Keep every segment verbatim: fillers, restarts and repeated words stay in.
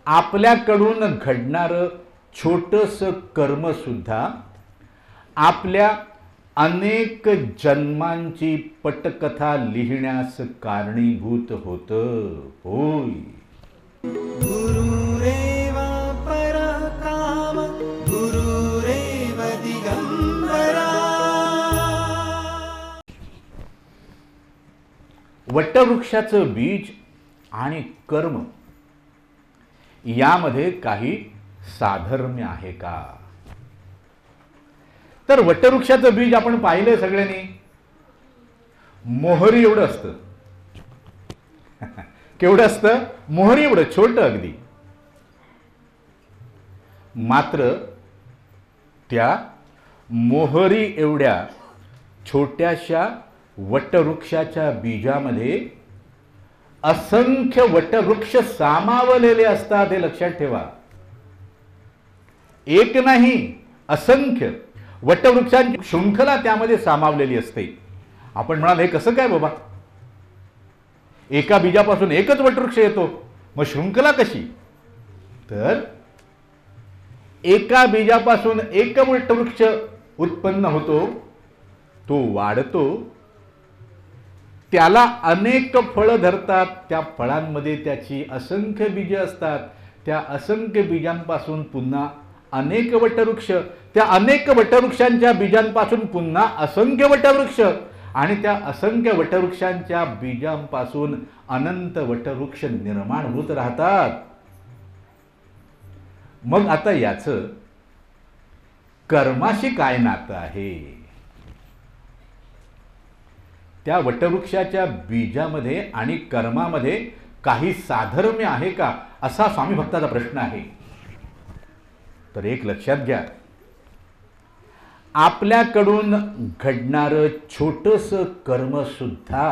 आपल्याकडून घडणारं छोटंसं कर्म सुद्धा आपल्या अनेक जन्मांची पटकथा लिहिण्यास कारणीभूत होतं. होय. गुरुरेव परकाम गुरुरेव दिगंबरा. वटवृक्षाचं बीज आणि कर्म यामध्ये काही साधर्म्य आहे का? तर वटवृक्षाचं बीज आपण पाहिलंय सगळ्यांनी, मोहरी एवढं असतं. केवढं असतं? मोहरी एवढं, छोटं अगदी. मात्र त्या मोहरी एवढ्या छोट्याशा वटवृक्षाच्या बीजामध्ये असंख्य वटवृक्ष सामावलेले असतात. हे लक्षात ठेवा. एक नाही, असंख्य वटवृक्षांची शृंखला त्यामध्ये सामावलेली असते. आपण म्हणाल, हे कसं काय बाबा? एका बीजापासून एकच वटवृक्ष येतो, मग शृंखला कशी? तर एका बीजापासून एक वटवृक्ष उत्पन्न होतो, तो वाढतो, त्याला अनेक फळं धरतात. त्या फळांमध्ये त्याची असंख्य बीजे असतात. त्या असंख्य बीजांपासून पुन्हा अनेक वटवृक्ष, त्या अनेक वटवृक्षांच्या बीजांपासून पुन्हा असंख्य वटवृक्ष, आणि त्या असंख्य वटवृक्षांच्या बीजांपासून अनंत वटवृक्ष निर्माण होत राहतात. मग आता याचं कर्माशी काय नातं आहे? त्या वटवृक्षाच्या बीजामध्ये आणि कर्मामध्ये काही साधर्म्य आहे का, असा स्वामी भक्ताचा प्रश्न आहे. तर एक लक्षात घ्या, आपल्याकडून घडणारं छोटंसं कर्म सुद्धा,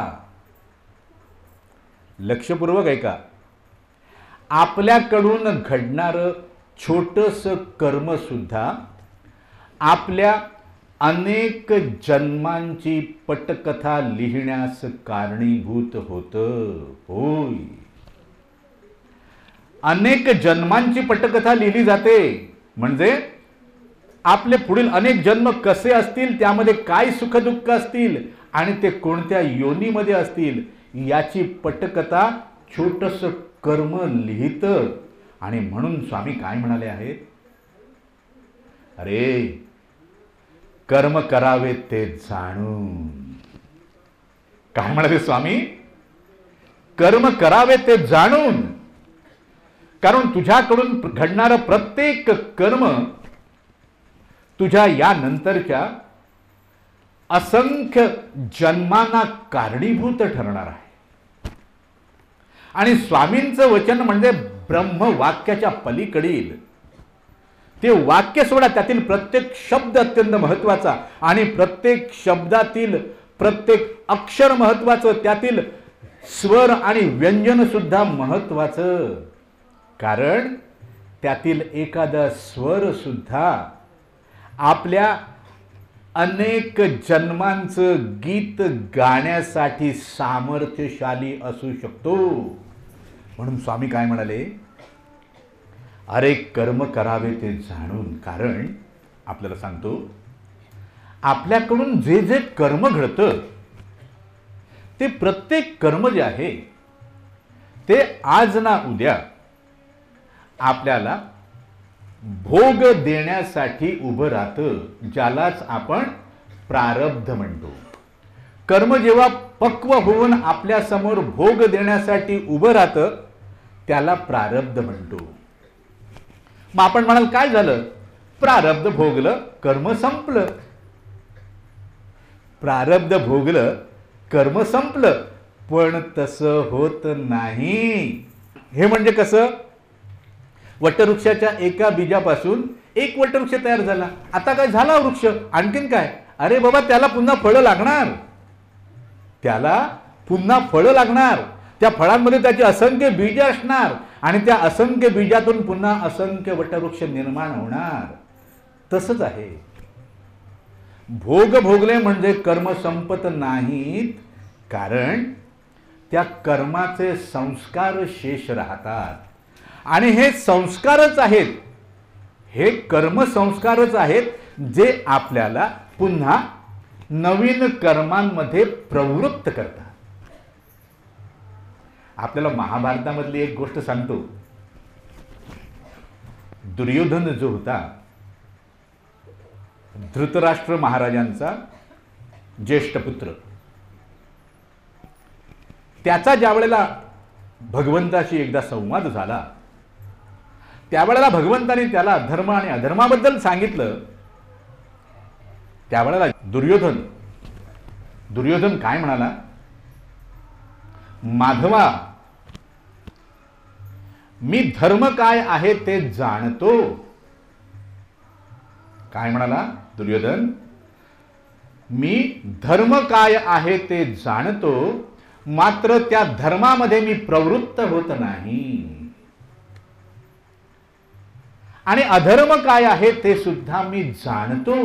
लक्षपूर्वक ऐका, आपल्याकडून घडणारं छोटंसं कर्म सुद्धा आपल्या अनेक जन्मांची पटकथा लिहिण्यास कारणीभूत होतं. होय. अनेक जन्मांची पटकथा लिहिली जाते, म्हणजे आपले पुढील अनेक जन्म कसे असतील, त्यामध्ये काय सुखदुःख असतील आणि ते कोणत्या योनीमध्ये असतील, याची पटकथा छोटंसं कर्म लिहितं. आणि म्हणून स्वामी काय म्हणाले आहेत? अरे, कर्म करावे ते जाणून. काय म्हणाले स्वामी? कर्म करावे ते जाणून. कारण तुझ्याकडून घडणारं प्रत्येक कर्म तुझ्या या नंतरच्या असंख्य जन्मांना कारणीभूत ठरणार आहे. आणि स्वामींचं वचन म्हणजे ब्रह्मवाक्याच्या पलीकडील ते वाक्य सोडा, त्यातील प्रत्येक शब्द अत्यंत महत्वाचा, आणि प्रत्येक शब्दातील प्रत्येक अक्षर महत्वाचं, त्यातील स्वर आणि व्यंजन सुद्धा महत्वाचं. कारण त्यातील एखादा स्वर सुद्धा आपल्या अनेक जन्मांचं गीत गाण्यासाठी सामर्थ्यशाली असू शकतो. म्हणून स्वामी काय म्हणाले? अरे, कर्म करावे ते जाणून. कारण आपल्याला सांगतो, आपल्याकडून जे जे कर्म घडतं, ते प्रत्येक कर्म जे आहे ते आज ना उद्या आपल्याला भोग देण्यासाठी उभं राहतं, ज्यालाच आपण प्रारब्ध म्हणतो. कर्म जेव्हा पक्व होऊन आपल्या समोर भोग देण्यासाठी उभं राहतं, त्याला प्रारब्ध म्हणतो. मग आपण म्हणाल, काय झालं? प्रारब्ध भोगलं, कर्म संपलं. प्रारब्ध भोगलं, कर्म संपलं. पण तसं होत नाही. हे म्हणजे कसं? वटवृक्षाच्या एका बीजापासून एक वटवृक्ष तयार झाला. आता काय झाला वृक्ष? आणखीन काय? अरे बाबा, त्याला पुन्हा फळं लागणार. त्याला पुन्हा फळं लागणार. त्या फळांमध्ये त्याची असंख्य बीज असणार, आणि त्या असंख्य बीजातून पुन्हा असंख्य वटवृक्ष निर्माण होणार. तसंच आहे. भोग भोगले म्हणजे कर्म संपत नाहीत, कारण त्या कर्माचे संस्कार शेष राहतात. आणि हे संस्कारच आहेत, हे कर्मसंस्कारच आहेत जे आपल्याला पुन्हा नवीन कर्मांमध्ये प्रवृत्त करतात. आपल्याला महाभारतामधली एक गोष्ट सांगतो. दुर्योधन जो होता, धृतराष्ट्र महाराजांचा ज्येष्ठ पुत्र, त्याचा ज्या वेळेला भगवंताशी एकदा संवाद झाला, त्यावेळेला भगवंताने त्याला धर्म आणि अधर्माबद्दल सांगितलं. त्यावेळेला दुर्योधन दुर्योधन काय म्हणाला, माधवा, मी धर्म काय आहे ते जाणतो. काय म्हणाला दुर्योधन, मी धर्म काय आहे ते जाणतो, मात्र त्या धर्मामध्ये मी प्रवृत्त होत नाही. आणि अधर्म काय आहे ते सुद्धा मी जाणतो.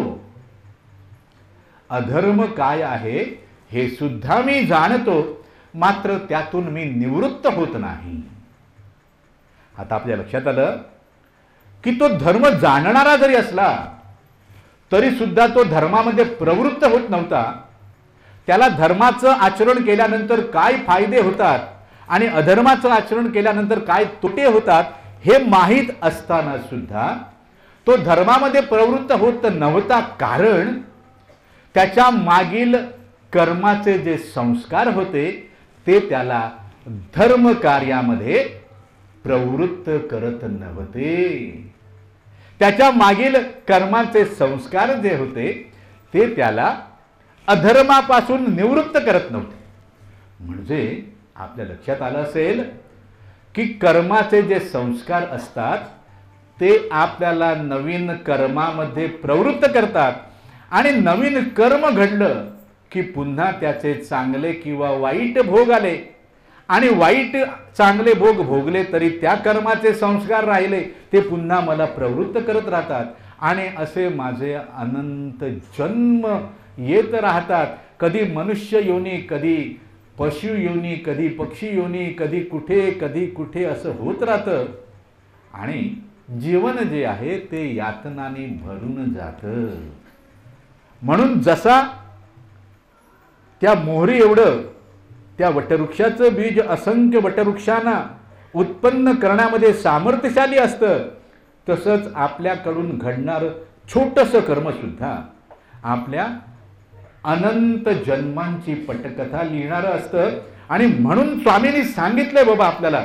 अधर्म काय आहे हे सुद्धा मी जाणतो, मात्र त्यातून मी निवृत्त होत नाही. आता आपल्या लक्षात आलं की तो धर्म जाणणारा जरी असला तरी सुद्धा तो धर्मामध्ये प्रवृत्त होत नव्हता. त्याला धर्माचं आचरण केल्यानंतर काय फायदे होतात आणि अधर्माचं आचरण केल्यानंतर काय तोटे होतात हे माहीत असताना सुद्धा तो धर्मामध्ये प्रवृत्त होत नव्हता. कारण त्याच्या मागील कर्माचे जे संस्कार होते ते त्याला धर्म कार्यामध्ये प्रवृत्त करत नव्हते. त्याच्या मागील कर्माचे संस्कार जे होते ते त्याला अधर्मापासून निवृत्त करत नव्हते. म्हणजे आपल्या लक्षात आलं असेल की कर्माचे जे संस्कार असतात ते आपल्याला नवीन कर्मामध्ये प्रवृत्त करतात. आणि नवीन कर्म घडलं की पुन्हा त्याचे चांगले किंवा वाईट भोग आले, आणि वाईट चांगले भोग भोगले तरी त्या कर्माचे संस्कार राहिले ते पुन्हा मला प्रवृत्त करत राहतात. आणि असे माझे अनंत जन्म येत राहतात. कधी मनुष्य योनी, कधी पशु योनी, कधी पक्षी योनी, कधी कुठे कधी कुठे असं होत राहतं. आणि जीवन जे आहे ते यातनाने भरून जातं. म्हणून जसा त्या मोहरी एवढं त्या वटवृक्षाचं बीज असंख्य वटवृक्षांना उत्पन्न करण्यामध्ये सामर्थ्यशाली असतं, तसंच आपल्याकडून घडणारं छोटंसं कर्म सुद्धा आपल्या अनंत जन्मांची पटकथा लिहिणारं असतं. आणि म्हणून स्वामींनी सांगितलंय बाबा आपल्याला,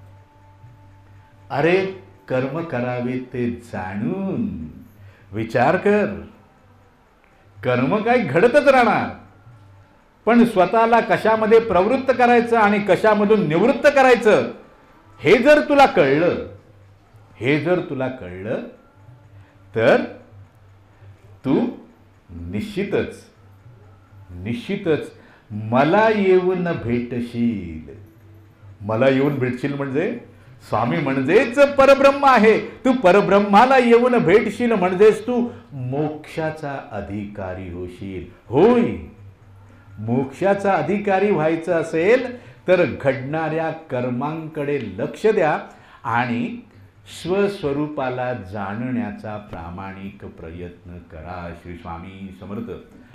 अरे कर्म करावे ते जाणून, विचार कर. कर्म काय घडतच राहणार, पण स्वतःला कशामध्ये प्रवृत्त करायचं आणि कशामधून निवृत्त करायचं हे जर तुला कळलं हे जर तुला कळलं तर तू निश्चितच निश्चितच मला येऊन भेटशील. मला येऊन भेटशील म्हणजे स्वामी म्हणजेच परब्रह्म आहे. तू परब्रह्माला येऊन भेटशील म्हणजेच तू मोक्षाचा अधिकारी होशील. होय, मोक्षाचा अधिकारी व्हायचं असेल तर घडणाऱ्या कर्मांकडे लक्ष द्या आणि स्वस्वरूपाला जाणण्याचा प्रामाणिक प्रयत्न करा. श्री स्वामी समर्थ.